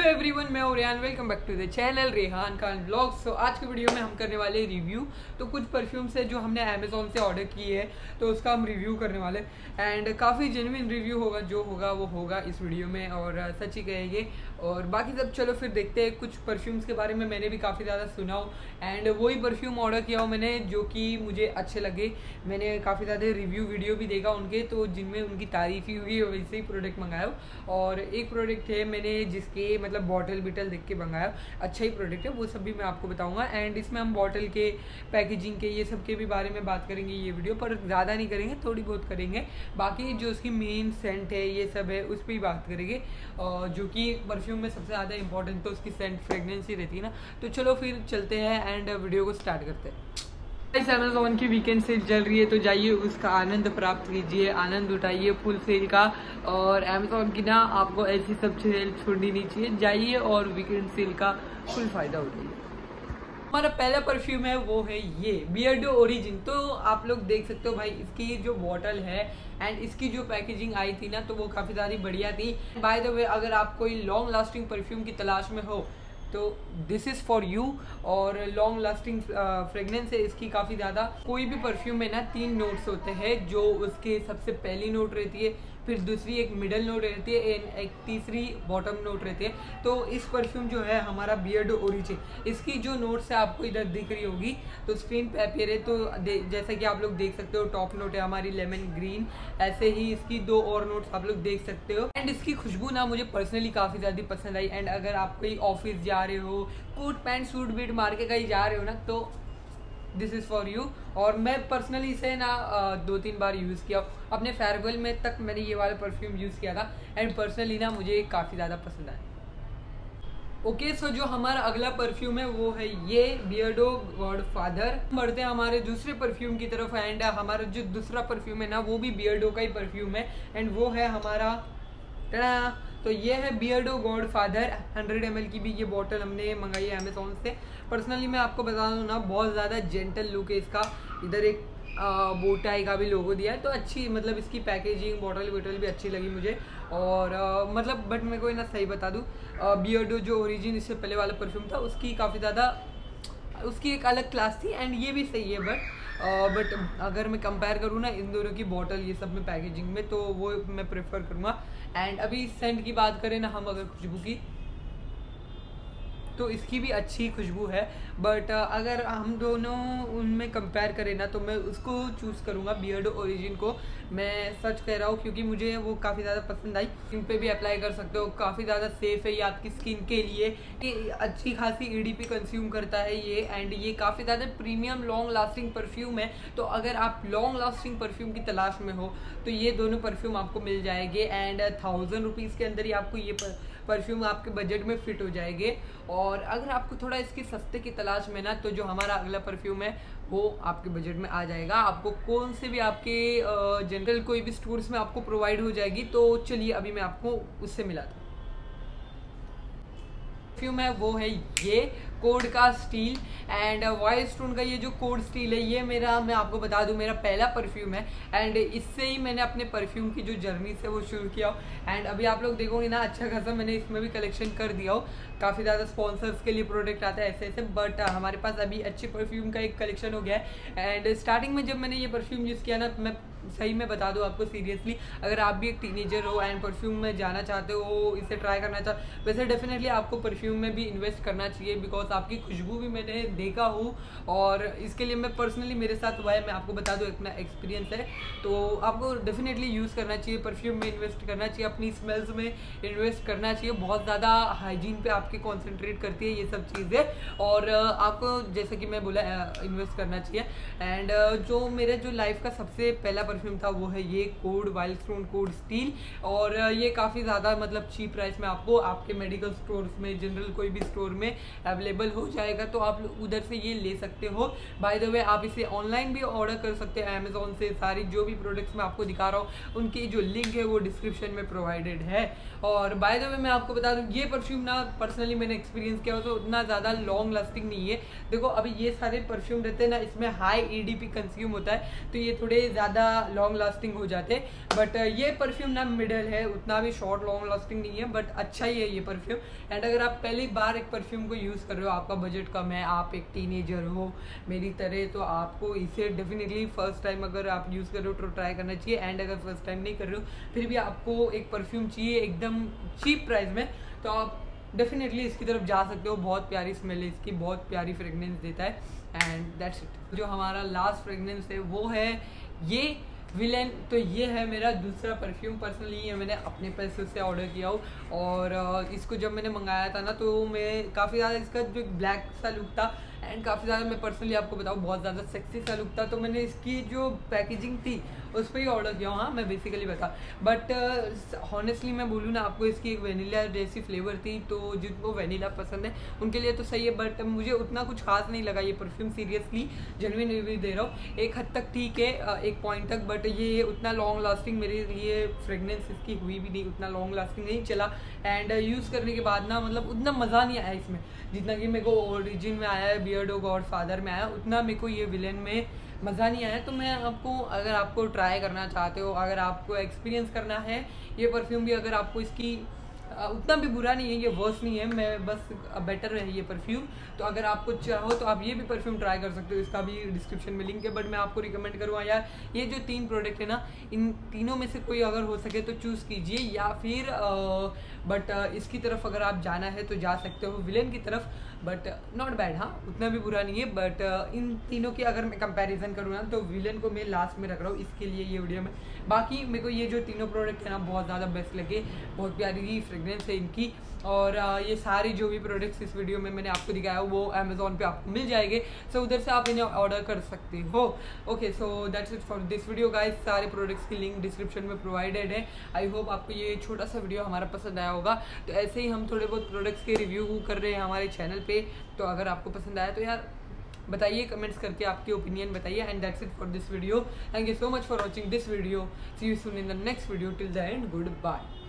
Everyone, मैं हूं Rehan. Welcome back to the channel Rehan Khan vlogs. तो आज के वीडियो में हम करने वाले रिव्यू। तो कुछ परफ्यूम्स है जो हमने अमेजोन से ऑर्डर किए है, तो उसका हम रिव्यू करने वाले एंड काफ़ी जेन्युइन रिव्यू होगा, जो होगा वो होगा इस वीडियो में और सच ही कहेंगे। और बाकी सब चलो फिर देखते हैं। कुछ परफ्यूम्स के बारे में मैंने भी काफ़ी ज़्यादा सुना हो एंड वही परफ्यूम ऑर्डर किया हो मैंने, जो कि मुझे अच्छे लगे। मैंने काफ़ी ज़्यादा रिव्यू वीडियो भी देखा उनके, तो जिनमें उनकी तारीफ़ ही हुई, वैसे ही प्रोडक्ट मंगाया हो। और एक प्रोडक्ट है मैंने जिसके मतलब बॉटल बिटल देख के मंगाया, अच्छा ही प्रोडक्ट है, वो सब भी मैं आपको बताऊंगा। एंड इसमें हम बॉटल के, पैकेजिंग के, ये सब के भी बारे में बात करेंगे ये वीडियो पर। ज़्यादा नहीं करेंगे, थोड़ी बहुत करेंगे। बाकी जो उसकी मेन सेंट है, ये सब है, उस पर ही बात करेंगे, जो कि परफ्यूम में सबसे ज़्यादा इंपॉर्टेंट तो उसकी सेंट फ्रेगनेंस ही रहती है ना। तो चलो फिर चलते हैं एंड वीडियो को स्टार्ट करते हैं। इस अमेजोन की वीकेंड सेल चल रही है, तो जाइए उसका आनंद प्राप्त कीजिए, आनंद उठाइए फुल सेल का। और अमेजोन की ना आपको ऐसी सब सेल छोड़नी नहीं चाहिए, जाइए और वीकेंड सेल का फुल फायदा उठाइए। हमारा पहला परफ्यूम है वो है ये बियर्डो ओरिजिन। तो आप लोग देख सकते हो भाई, इसकी जो बॉटल है एंड इसकी जो पैकेजिंग आई थी ना, तो वो काफ़ी ज़्यादा बढ़िया थी। बाय द वे, अगर आप कोई लॉन्ग लास्टिंग परफ्यूम की तलाश में हो तो दिस इज़ फॉर यू। और लॉन्ग लास्टिंग फ्रेगनेंस है इसकी काफ़ी ज़्यादा। कोई भी परफ्यूम में ना 3 नोट्स होते हैं, जो उसके सबसे पहली नोट रहती है, फिर दूसरी एक मिडल नोट रहती है एंड एक तीसरी बॉटम नोट रहती है। तो इस परफ्यूम जो है हमारा बियर्डो ओरिजिन, इसकी जो नोट्स है आपको इधर दिख रही होगी, तो स्क्रीन पे अपीयर है। तो जैसा कि आप लोग देख सकते हो, टॉप नोट है हमारी लेमन ग्रीन, ऐसे ही इसकी 2 और नोट्स आप लोग देख सकते हो। एंड इसकी खुशबू ना मुझे पर्सनली काफ़ी ज़्यादा पसंद आई। एंड अगर आप कोई ऑफिस जा रहे हो, कोट पैंट सूट बीट मार के कहीं जा रहे हो ना, तो दिस इज़ फॉर यू। और मैं पर्सनली इसे ना 2-3 बार यूज़ किया अपने फेयरवेल में, तक मैंने ये वाला परफ्यूम यूज़ किया था एंड पर्सनली ना मुझे काफ़ी ज़्यादा पसंद आया। ओके, सो जो हमारा अगला परफ्यूम है वो है ये बियर्डो गॉडफादर। बढ़ते हैं हमारे दूसरे परफ्यूम की तरफ एंड हमारा जो दूसरा परफ्यूम है ना, वो भी बियर्डो का ही परफ्यूम है एंड वो है हमारा, तो ये है बियर्डो गॉडफादर। 100 ml की भी ये बॉटल हमने मंगाई है अमेजोन से। पर्सनली मैं आपको बता दूँ ना, बहुत ज़्यादा जेंटल लुक है इसका। इधर एक बोटाई का भी लोगो दिया है, तो अच्छी मतलब इसकी पैकेजिंग, बॉटल भी अच्छी लगी मुझे। और मतलब बट मैं कोई ना सही बता दूँ, बियर्डो जो ओरिजिन इससे पहले वाला परफ्यूम था, उसकी काफ़ी ज़्यादा, उसकी एक अलग क्लास थी एंड ये भी सही है। बट अगर मैं कंपेयर करूँ ना इन दोनों की बॉटल, ये सब में पैकेजिंग में, तो वो मैं प्रेफर करूँगा। एंड अभी सेंट की बात करें ना हम, अगर खुशबू की, तो इसकी भी अच्छी खुशबू है। बट अगर हम दोनों उनमें कंपेयर करें ना, तो मैं उसको चूज़ करूँगा, बियर्डो ओरिजिन को। मैं सच कह रहा हूँ, क्योंकि मुझे वो काफ़ी ज़्यादा पसंद आई। स्किन पे भी अप्लाई कर सकते हो, काफ़ी ज़्यादा सेफ़ है ये आपकी स्किन के लिए, कि अच्छी खासी EDP कंज्यूम करता है ये। एंड ये काफ़ी ज़्यादा प्रीमियम लॉन्ग लास्टिंग परफ्यूम है। तो अगर आप लॉन्ग लास्टिंग परफ्यूम की तलाश में हो, तो ये दोनों परफ्यूम आपको मिल जाएंगे एंड 1000 रुपीज़ के अंदर ही आपको ये परफ्यूम आपके बजट में फिट हो जाएंगे। और अगर आपको थोड़ा इसकी सस्ते की तलाश में ना, तो जो हमारा अगला परफ्यूम है वो आपके बजट में आ जाएगा। आपको कौन से भी आपके जनरल कोई भी स्टोर्स में आपको प्रोवाइड हो जाएगी। तो चलिए अभी मैं आपको उससे मिलाता हूँ। परफ्यूम है वो है ये कोड का स्टील एंड वाइल्ड स्टोन का ये जो कोड स्टील है, ये मेरा, मैं आपको बता दूं, मेरा पहला परफ्यूम है एंड इससे ही मैंने अपने परफ्यूम की जो जर्नी से वो शुरू किया हो। एंड अभी आप लोग देखोगे ना, अच्छा खासा मैंने इसमें भी कलेक्शन कर दिया हो। काफ़ी ज़्यादा स्पॉन्सर्स के लिए प्रोडक्ट आता है ऐसे ऐसे, बट हमारे पास अभी अच्छे परफ्यूम का एक कलेक्शन हो गया है। एंड स्टार्टिंग में जब मैंने ये परफ्यूम यूज़ किया ना, तो मैं सही में बता दूं आपको सीरियसली, अगर आप भी एक टीनेजर हो एंड परफ्यूम में जाना चाहते हो, इसे ट्राई करना चाहते, वैसे डेफिनेटली आपको परफ्यूम में भी इन्वेस्ट करना चाहिए, बिकॉज आपकी खुशबू भी मैंने देखा हूँ और इसके लिए मैं पर्सनली, मेरे साथ हुआ है, मैं आपको बता दूँ, अपना एक्सपीरियंस है। तो आपको डेफिनेटली यूज़ करना चाहिए, परफ्यूम में इन्वेस्ट करना चाहिए, अपनी स्मेल्स में इन्वेस्ट करना चाहिए। बहुत ज़्यादा हाइजीन पे आपके कॉन्सेंट्रेट करती है ये सब चीज़ें, और आपको जैसे कि मैं बोला इन्वेस्ट करना चाहिए। एंड जो मेरे जो लाइफ का सबसे पहला परफ्यूम था वो है ये code wild stone code steel. और ये काफ़ी ज़्यादा मतलब चीप प्राइस में आपको आपके मेडिकल स्टोर्स में, जनरल कोई भी स्टोर में अवेलेबल अवेलेबल हो जाएगा तो आप उधर से ये ले सकते हो। बाय द वे आप इसे ऑनलाइन भी ऑर्डर कर सकते हैं अमेजोन से। सारी जो भी प्रोडक्ट्स मैं आपको दिखा रहा हूँ उनकी जो लिंक है वो डिस्क्रिप्शन में प्रोवाइडेड है। और बाय द वे मैं आपको बता दूँ ये परफ्यूम ना पर्सनली मैंने एक्सपीरियंस किया हो तो उतना ज़्यादा लॉन्ग लास्टिंग नहीं है। देखो अभी ये सारे परफ्यूम रहते हैं ना इसमें हाई EDP कंज्यूम होता है तो ये थोड़े ज़्यादा लॉन्ग लास्टिंग हो जाते हैं। बट ये परफ्यूम ना मिडल है, उतना भी शॉर्ट लॉन्ग लास्टिंग नहीं है बट अच्छा ही है ये परफ्यूम। एंड अगर आप पहली बार एक परफ्यूम को यूज़ कर रहे हो, आपका बजट कम है, आप एक टीनेजर हो मेरी तरह, तो आपको इसे डेफिनेटली फर्स्ट टाइम अगर आप यूज़ कर रहे हो तो ट्राई करना चाहिए। एंड अगर फर्स्ट टाइम नहीं कर रहे हो फिर भी आपको एक परफ्यूम चाहिए एकदम चीप प्राइस में तो आप डेफिनेटली इसकी तरफ जा सकते हो। बहुत प्यारी स्मेल है इसकी, बहुत प्यारी फ्रेगनेंस देता है एंड दैट्स इट। जो हमारा लास्ट फ्रेगनेंस है वो है ये विलेन। तो ये है मेरा दूसरा परफ्यूम। पर्सनली ये मैंने अपने पैसे से ऑर्डर किया हो और इसको जब मैंने मंगाया था ना तो मैं काफ़ी ज़्यादा इसका जो ब्लैक सा लुक था एंड काफ़ी ज़्यादा मैं पर्सनली आपको बताऊँ बहुत ज़्यादा सेक्सी सा लुक था तो मैंने इसकी जो पैकेजिंग थी उस पर ही ऑर्डर किया हूँ। हाँ मैं बेसिकली बता बट हॉनेस्टली मैं बोलूँ ना आपको इसकी एक वेनिला जैसी फ्लेवर थी तो जिनको वेनिला पसंद है उनके लिए तो सही है बट मुझे उतना कुछ खास नहीं लगा ये परफ्यूम। सीरियसली जेन्युइन रिव्यू दे रहा हूँ। एक हद तक ठीक है, एक पॉइंट तक, बट ये उतना लॉन्ग लास्टिंग मेरे लिए फ्रेगनेंस इसकी हुई भी नहीं, उतना लॉन्ग लास्टिंग नहीं चला। एंड यूज़ करने के बाद ना मतलब उतना मज़ा नहीं आया इसमें जितना कि मेरे को ओरिजिन में आया है, बियर्डो गॉडफादर में आया, उतना मेरे को ये विलेन में मज़ा नहीं आया। तो मैं आपको अगर आपको ट्राई करना चाहते हो, अगर आपको एक्सपीरियंस करना है ये परफ्यूम भी, अगर आपको इसकी उतना भी बुरा नहीं है, ये वर्स नहीं है, मैं बस बेटर है ये परफ्यूम। तो अगर आपको चाहो तो आप ये भी परफ्यूम ट्राई कर सकते हो, इसका भी डिस्क्रिप्शन में लिंक है। बट मैं आपको रिकमेंड करूँगा यार ये जो 3 प्रोडक्ट है ना इन तीनों में से कोई अगर हो सके तो चूज़ कीजिए या फिर बट इसकी तरफ अगर आप जाना है तो जा सकते हो विलेन की तरफ। बट नॉट बैड, हाँ उतना भी बुरा नहीं है। बट इन तीनों की अगर मैं कंपैरिजन करूँ ना तो विलेन को मैं लास्ट में रख रहा हूँ इसके लिए ये वीडियो में। बाकी मेरे को ये जो तीनों प्रोडक्ट है ना बहुत ज़्यादा बेस्ट लगे, बहुत प्यारी फ्रेगनेंस है इनकी। और ये सारी जो भी प्रोडक्ट्स इस वीडियो में मैंने आपको दिखाया वो अमेजोन पे आपको मिल जाएंगे। सो उधर से आप इन्हें ऑर्डर कर सकते हो। Okay so that's it for this video guys. सारे प्रोडक्ट्स की लिंक डिस्क्रिप्शन में प्रोवाइडेड है। आई होप आपको ये छोटा सा वीडियो हमारा पसंद आया होगा। तो ऐसे ही हम थोड़े बहुत प्रोडक्ट्स के रिव्यू कर रहे हैं हमारे चैनल पे। तो अगर आपको पसंद आया तो यार बताइए, कमेंट्स करके आपकी ओपिनियन बताइए। And that's it for this video. Thank you so much for watching this video. See you soon in the next video. Till the end good bye.